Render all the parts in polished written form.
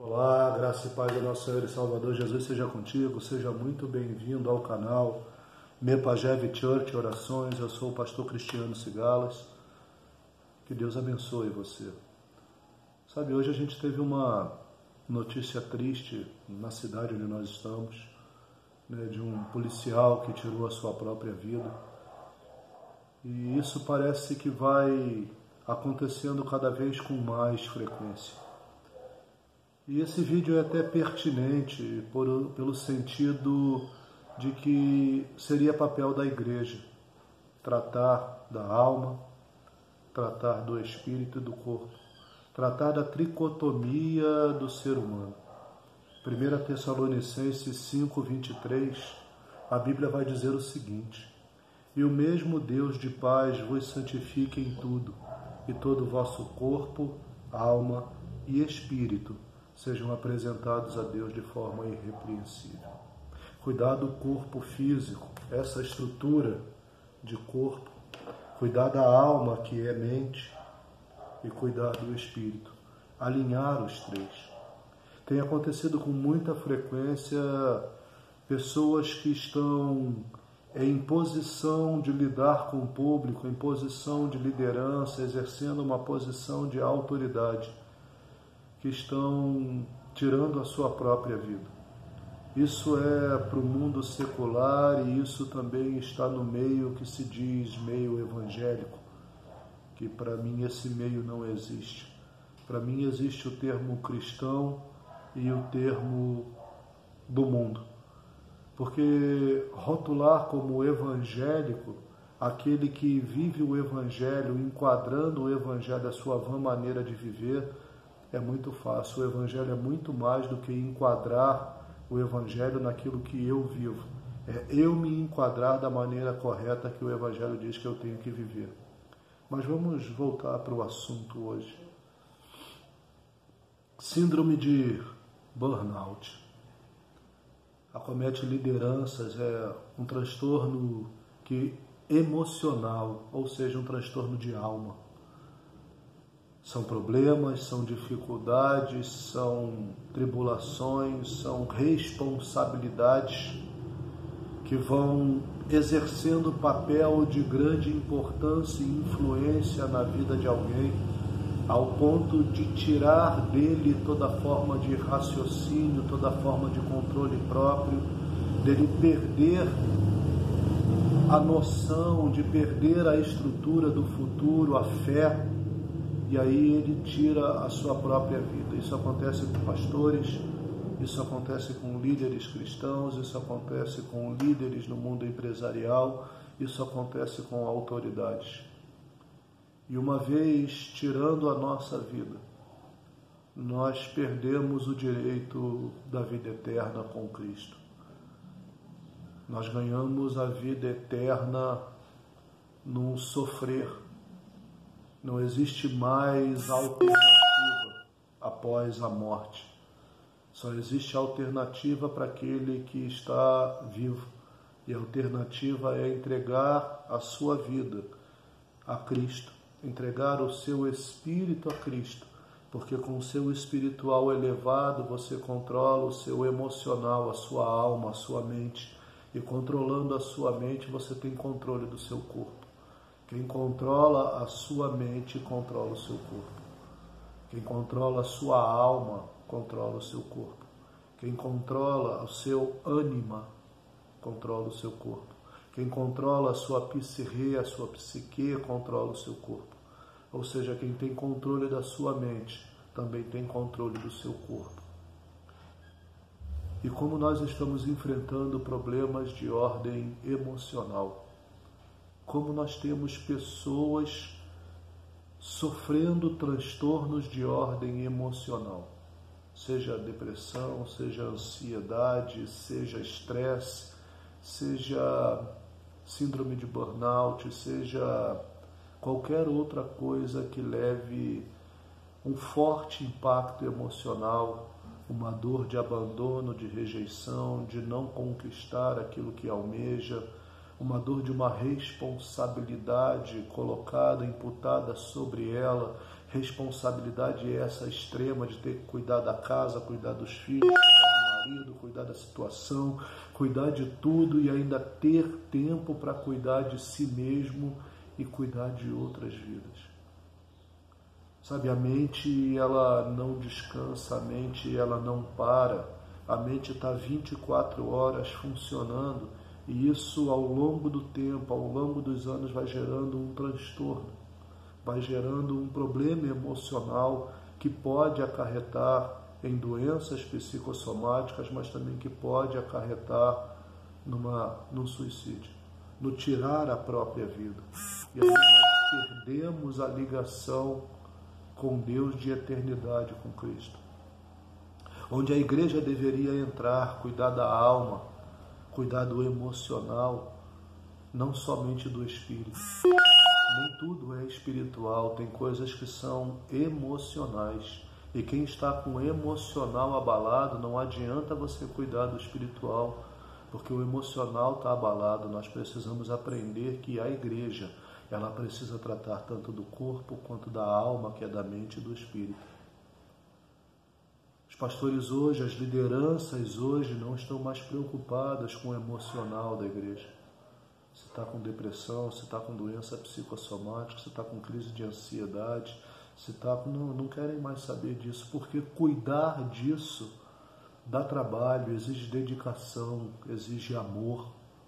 Olá, graça e paz do nosso Senhor e Salvador Jesus seja contigo, seja muito bem-vindo ao canal Mepajev Church Orações. Eu sou o pastor Cristiano Cigalas, que Deus abençoe você. Sabe, hoje a gente teve uma notícia triste na cidade onde nós estamos, né, de um policial que tirou a sua própria vida, e isso parece que vai acontecendo cada vez com mais frequência. E esse vídeo é até pertinente pelo sentido de que seria papel da igreja tratar da alma, tratar do espírito e do corpo, tratar da tricotomia do ser humano. 1 Tessalonicenses 5:23, a Bíblia vai dizer o seguinte: E o mesmo Deus de paz vos santifique em tudo, e todo o vosso corpo, alma e espírito sejam apresentados a Deus de forma irrepreensível. Cuidar do corpo físico, essa estrutura de corpo, cuidar da alma, que é mente, e cuidar do espírito, alinhar os três. Tem acontecido com muita frequência pessoas que estão em posição de lidar com o público, em posição de liderança, exercendo uma posição de autoridade, que estão tirando a sua própria vida. Isso é para o mundo secular, e isso também está no meio que se diz meio evangélico, que para mim esse meio não existe. Para mim existe o termo cristão e o termo do mundo. Porque rotular como evangélico aquele que vive o evangelho, enquadrando o evangelho à sua vã maneira de viver, é muito fácil. O evangelho é muito mais do que enquadrar o evangelho naquilo que eu vivo. É eu me enquadrar da maneira correta que o evangelho diz que eu tenho que viver. Mas vamos voltar para o assunto hoje. Síndrome de burnout. Acomete lideranças, é um transtorno emocional, ou seja, um transtorno de alma. São problemas, são dificuldades, são tribulações, são responsabilidades que vão exercendo papel de grande importância e influência na vida de alguém, ao ponto de tirar dele toda forma de raciocínio, toda forma de controle próprio, dele perder a noção, de perder a estrutura do futuro, a fé, e aí ele tira a sua própria vida. Isso acontece com pastores, isso acontece com líderes cristãos, isso acontece com líderes no mundo empresarial, isso acontece com autoridades. E uma vez tirando a nossa vida, nós perdemos o direito da vida eterna com Cristo. Nós ganhamos a vida eterna num sofrer. Não existe mais alternativa após a morte. Só existe alternativa para aquele que está vivo. E a alternativa é entregar a sua vida a Cristo, entregar o seu espírito a Cristo, porque com o seu espiritual elevado você controla o seu emocional, a sua alma, a sua mente. E controlando a sua mente você tem controle do seu corpo. Quem controla a sua mente, controla o seu corpo. Quem controla a sua alma, controla o seu corpo. Quem controla o seu ânima, controla o seu corpo. Quem controla a sua psique, a sua psique, controla o seu corpo. Ou seja, quem tem controle da sua mente, também tem controle do seu corpo. E como nós estamos enfrentando problemas de ordem emocional, como nós temos pessoas sofrendo transtornos de ordem emocional, seja depressão, seja ansiedade, seja estresse, seja síndrome de burnout, seja qualquer outra coisa que leve um forte impacto emocional, uma dor de abandono, de rejeição, de não conquistar aquilo que almeja, uma dor de uma responsabilidade colocada, imputada sobre ela, responsabilidade essa extrema de ter que cuidar da casa, cuidar dos filhos, cuidar do marido, cuidar da situação, cuidar de tudo e ainda ter tempo para cuidar de si mesmo e cuidar de outras vidas. Sabe, a mente, ela não descansa, a mente, ela não para, a mente está 24 horas funcionando e isso ao longo do tempo, ao longo dos anos vai gerando um transtorno, vai gerando um problema emocional que pode acarretar em doenças psicossomáticas, mas também que pode acarretar num suicídio, no tirar a própria vida. E aí nós perdemos a ligação com Deus de eternidade, com Cristo. Onde a igreja deveria entrar, cuidar da alma, cuidar do emocional, não somente do espírito. Nem tudo é espiritual, tem coisas que são emocionais. E quem está com o emocional abalado, não adianta você cuidar do espiritual, porque o emocional está abalado. Nós precisamos aprender que a igreja, ela precisa tratar tanto do corpo quanto da alma, que é da mente e do espírito. Os pastores hoje, as lideranças hoje não estão mais preocupadas com o emocional da igreja. Se está com depressão, se está com doença psicossomática, se está com crise de ansiedade, se está com... Não querem mais saber disso, porque cuidar disso dá trabalho, exige dedicação, exige amor,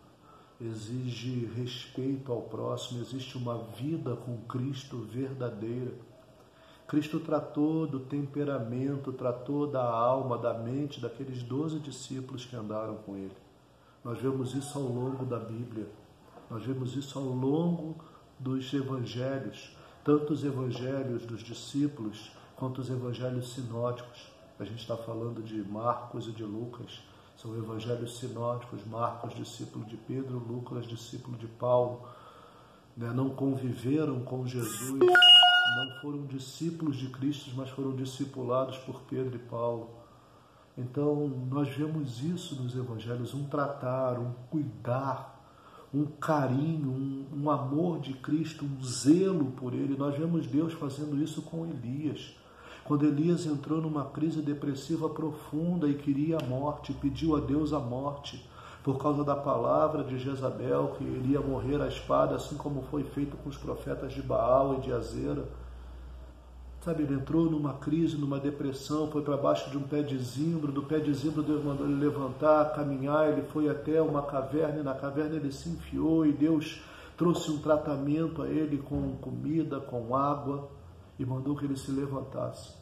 exige respeito ao próximo, existe uma vida com Cristo verdadeira. Cristo tratou do temperamento, tratou da alma, da mente daqueles 12 discípulos que andaram com ele. Nós vemos isso ao longo da Bíblia, nós vemos isso ao longo dos evangelhos, tanto os evangelhos dos discípulos quanto os evangelhos sinóticos. A gente está falando de Marcos e de Lucas, são evangelhos sinóticos. Marcos, discípulo de Pedro, Lucas, discípulo de Paulo. Não conviveram com Jesus, não foram discípulos de Cristo, mas foram discipulados por Pedro e Paulo. Então, nós vemos isso nos evangelhos, um tratar, um cuidar, um carinho, um amor de Cristo, um zelo por Ele. Nós vemos Deus fazendo isso com Elias. Quando Elias entrou numa crise depressiva profunda e queria a morte, pediu a Deus a morte, por causa da palavra de Jezabel, que ele ia morrer à espada, assim como foi feito com os profetas de Baal e de Azera. Sabe, ele entrou numa crise, numa depressão, foi para baixo de um pé de zimbro, do pé de zimbro Deus mandou ele levantar, caminhar, ele foi até uma caverna, e na caverna ele se enfiou, e Deus trouxe um tratamento a ele com comida, com água, e mandou que ele se levantasse.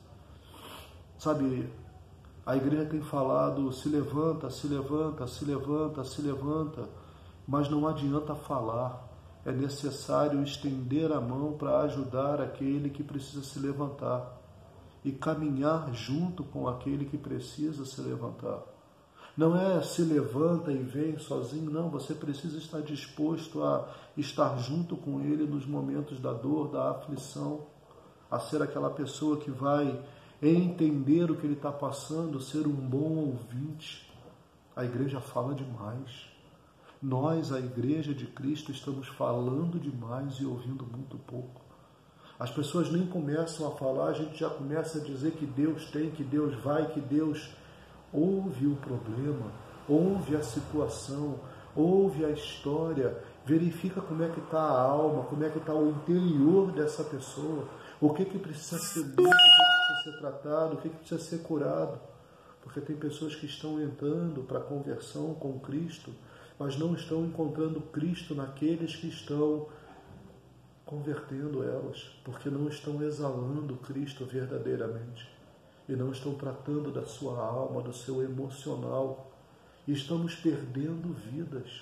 Sabe, a igreja tem falado, se levanta, se levanta, se levanta, se levanta, mas não adianta falar. É necessário estender a mão para ajudar aquele que precisa se levantar e caminhar junto com aquele que precisa se levantar. Não é se levanta e vem sozinho, não. Você precisa estar disposto a estar junto com ele nos momentos da dor, da aflição, a ser aquela pessoa que vai entender o que ele está passando, ser um bom ouvinte. A igreja fala demais. Nós, a igreja de Cristo, estamos falando demais e ouvindo muito pouco. As pessoas nem começam a falar, a gente já começa a dizer que Deus tem, que Deus vai, que Deus ouve o problema, ouve a situação, ouve a história, verifica como é que está a alma, como é que está o interior dessa pessoa, o que precisa ser dito, o que precisa ser tratado, o que precisa ser curado. Porque tem pessoas que estão entrando para a conversão com Cristo, mas não estão encontrando Cristo naqueles que estão convertendo elas, porque não estão exalando Cristo verdadeiramente e não estão tratando da sua alma, do seu emocional, e estamos perdendo vidas.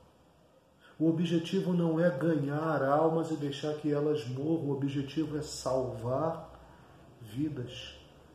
O objetivo não é ganhar almas e deixar que elas morram, o objetivo é salvar vidas.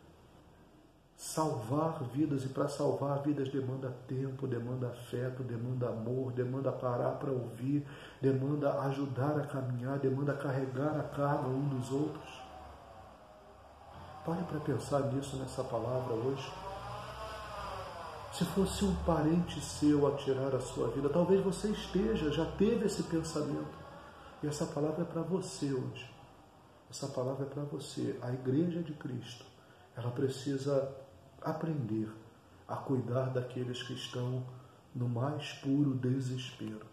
Salvar vidas, e para salvar vidas demanda tempo, demanda afeto, demanda amor, demanda parar para ouvir, demanda ajudar a caminhar, demanda carregar a carga um dos outros. Pare para pensar nisso, nessa palavra hoje. Se fosse um parente seu a tirar a sua vida, talvez você já teve esse pensamento. E essa palavra é para você hoje. Essa palavra é para você. A igreja de Cristo, ela precisa aprender a cuidar daqueles que estão no mais puro desespero.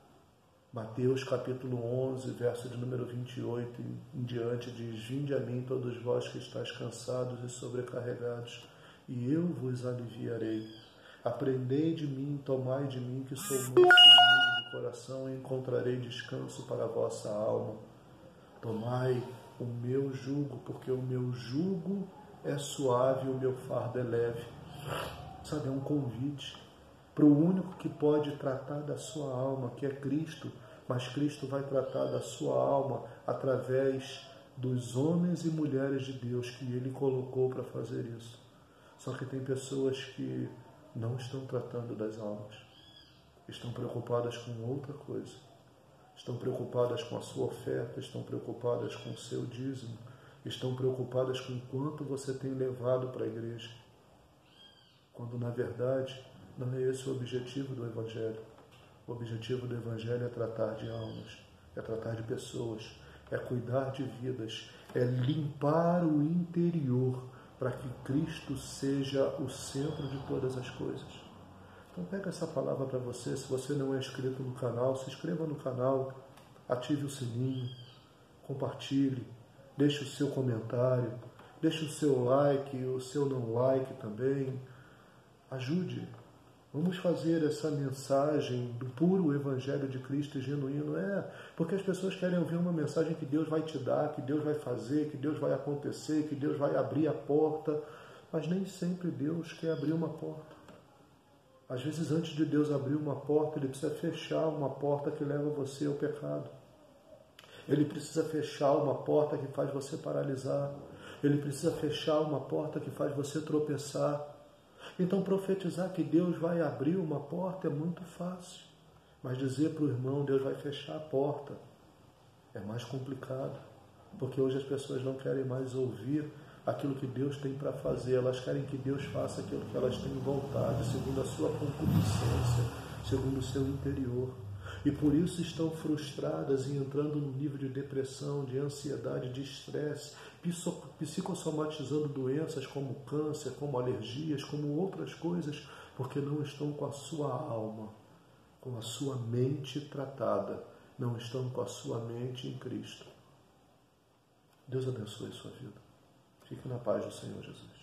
Mateus capítulo 11, verso de número 28 em diante diz: Vinde a mim todos vós que estáis cansados e sobrecarregados, e eu vos aliviarei. Aprendei de mim, tomai de mim, que sou manso e humilde de coração, e encontrarei descanso para a vossa alma. Tomai o meu jugo, porque o meu jugo é suave e o meu fardo é leve. Sabe, é um convite para o único que pode tratar da sua alma, que é Cristo, mas Cristo vai tratar da sua alma através dos homens e mulheres de Deus que Ele colocou para fazer isso. Só que tem pessoas que não estão tratando das almas, estão preocupadas com outra coisa, estão preocupadas com a sua oferta, estão preocupadas com o seu dízimo, estão preocupadas com quanto você tem levado para a igreja, quando na verdade não é esse o objetivo do Evangelho. O objetivo do Evangelho é tratar de almas, é tratar de pessoas, é cuidar de vidas, é limpar o interior para que Cristo seja o centro de todas as coisas. Então pega essa palavra para você. Se você não é inscrito no canal, se inscreva no canal, ative o sininho, compartilhe, deixe o seu comentário, deixe o seu like, o seu não like também. Ajude. Vamos fazer essa mensagem do puro Evangelho de Cristo genuíno. Porque as pessoas querem ouvir uma mensagem que Deus vai te dar, que Deus vai fazer, que Deus vai acontecer, que Deus vai abrir a porta. Mas nem sempre Deus quer abrir uma porta. Às vezes, antes de Deus abrir uma porta, Ele precisa fechar uma porta que leva você ao pecado. Ele precisa fechar uma porta que faz você paralisar. Ele precisa fechar uma porta que faz você tropeçar. Então, profetizar que Deus vai abrir uma porta é muito fácil. Mas dizer para o irmão, Deus vai fechar a porta, é mais complicado. Porque hoje as pessoas não querem mais ouvir aquilo que Deus tem para fazer. Elas querem que Deus faça aquilo que elas têm vontade, segundo a sua concupiscência, segundo o seu interior. E por isso estão frustradas e entrando num nível de depressão, de ansiedade, de estresse, psicossomatizando doenças como câncer, como alergias, como outras coisas, porque não estão com a sua alma, com a sua mente tratada, não estão com a sua mente em Cristo. Deus abençoe a sua vida. Fique na paz do Senhor Jesus.